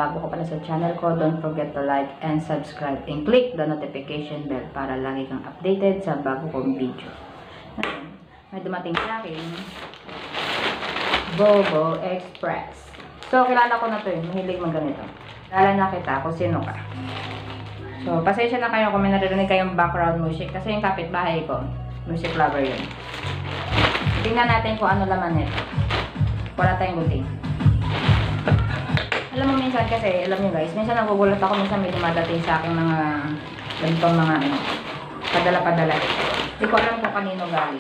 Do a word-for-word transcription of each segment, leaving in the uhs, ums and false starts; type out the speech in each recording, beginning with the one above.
bago ka pala sa channel ko, don't forget to like and subscribe and click the notification bell para lagi kang updated sa bago kong video. May dumating sa akin, Bobo Express. So, kilala ko na to eh. Mahilig mag ganito. Kilala na kita kung sino ka. So, pasensya na kayo kung may naririnig kayong background music kasi yung kapitbahay ko, music lover yun. Tingnan natin kung ano laman nito. Wala tayong gunting. Alam mo minsan kasi, alam nyo guys, minsan nagugulat ako, minsan may dumadating sa aking mga ganitong mga ano, padala-padala. Hindi ko alam kung kanino galing.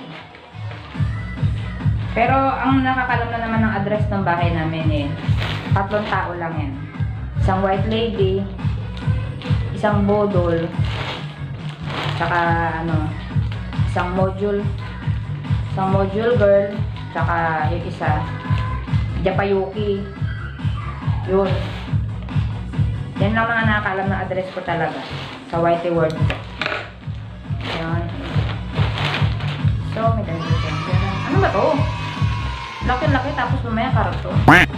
Pero ang nakakalam na naman ng address ng bahay namin eh, tatlong tao lang yan. Isang white lady, isang bodol, saka ano, isang module, isang module girl, saka yung isa, Japayuki. Yun. Yan lang mga nakakalam na address ko talaga. Sa Whitey World. Yan. So, may dahil dito. Ano ba to? Laki-laki tapos mamaya karto.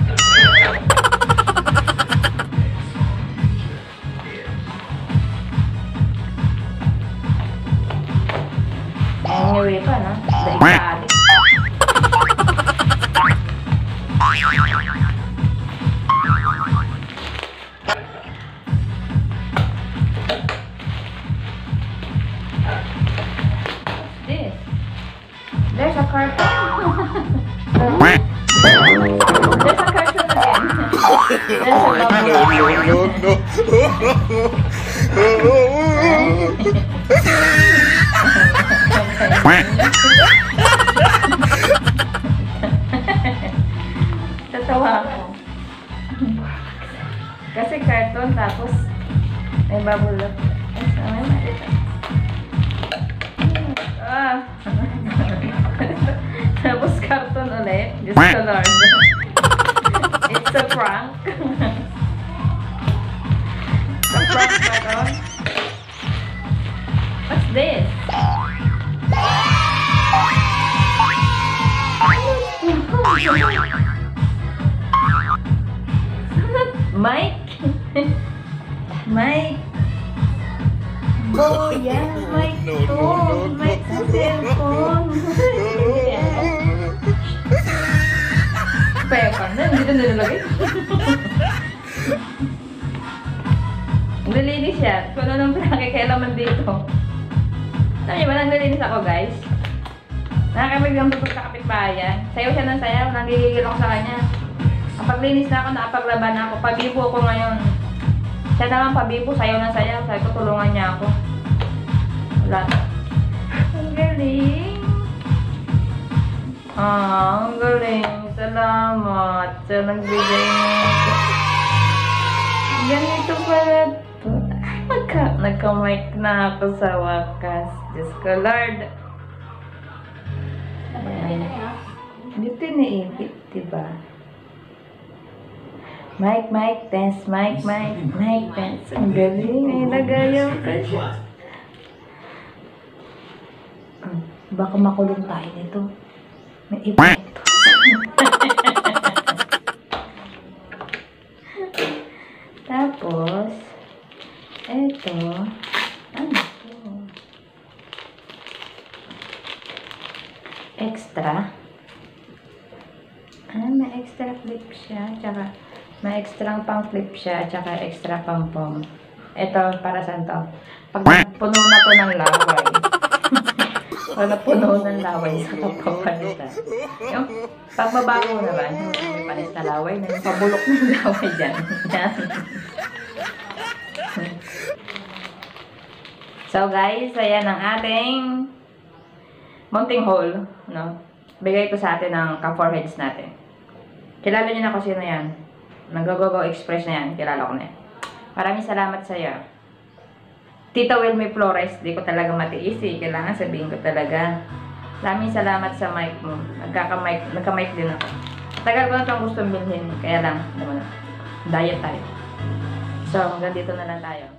Anyway pa na. Daig ka adik. There's a cartoon. There's a cartoon again. There's a bubble. No, no, Tatawa ako. Kasi cartoon tapos may bubble. Ay, sama na ito. Ah. Tapos cartoon ulit. Diyos ko Lord. It's a prank. It's a prank ba to? What's this? Mike? Mike? Oh, yeah, Mike to. Mike sa cellphone. Pepper na, hindi na nilalagay. Naglilinis siya. Kung ano nang pinakikailaman dito. Alam niyo ba, naglilinis ako guys. Nakakabiglang dito sa kapitbahayan. Sayaw siya ng sayaw, nanggigigil ako sa kanya. Ang paglinis na ako, nakapaglaban na ako. Pabibo ako ngayon. Siya naman pabibo, sayaw ng sayaw. Sabi ko, tulungan niya ako. Wala. Ang galing. Ah, ang galing. Salamat sa nagbigay nito. Ganito pala ito. Nagka, nagka-mic na ako sa wakas. Diyos ko, Lord. Ayan. Dito iniipit, diba? Mike, Mike, dance, Mike, Mike, Mike, dance. Ang galing. Ay, nagayaw ka siya. Baka makulong tayo nito. May iba ito. Tapos, eto, ano ito? Extra. Ah, may extra clip siya. Tsaka, may extra pang clip siya. Tsaka, extra pang pom. Ito, para saan to? Pag puno na to ng laway. Wala puno ng laway sa kapapalitan. Yung pagbabago naman, yung may panis na laway, na yung pabulok ng laway dyan. So guys, ayan ang ating mounting hole. No? Bigay ito sa atin ng ka-foreheads natin. Kilala nyo na kung sino yan. Nag-Go-Go Express na yan. Kilala ko na yan. Maraming salamat sa iyo. Tita Wilmy Flores, di ko talaga matiis eh. Kailangan sabihin ko talaga. Maraming salamat sa mic mo. Nagkaka-mic, nagka-mic din ako. Tagal ko na itong gustong bilhin. Kaya lang, naman, diet tayo. So, hanggang dito na lang tayo.